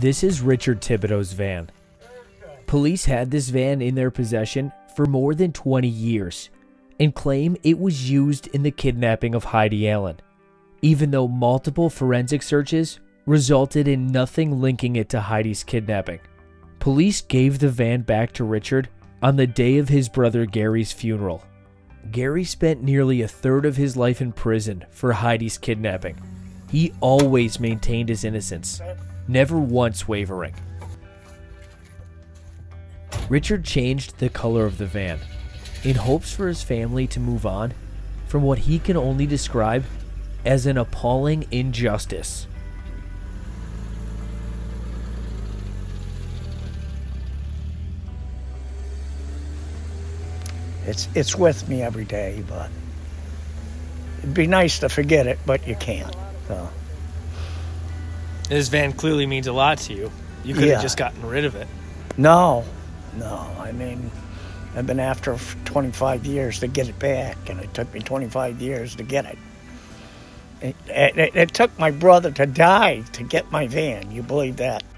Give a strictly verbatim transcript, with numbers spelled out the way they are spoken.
This is Richard Thibodeau's van. Police had this van in their possession for more than twenty years and claim it was used in the kidnapping of Heidi Allen, even though multiple forensic searches resulted in nothing linking it to Heidi's kidnapping. Police gave the van back to Richard on the day of his brother Gary's funeral. Gary spent nearly a third of his life in prison for Heidi's kidnapping. He always maintained his innocence, never once wavering. Richard changed the color of the van in hopes for his family to move on from what he can only describe as an appalling injustice. It's it's with me every day, but it'd be nice to forget it, but you can't. So. This van clearly means a lot to you. You could Yeah. have just gotten rid of it. No, no. I mean, I've been after it for twenty-five years to get it back, and it took me twenty-five years to get it. It, it. it took my brother to die to get my van. You believe that?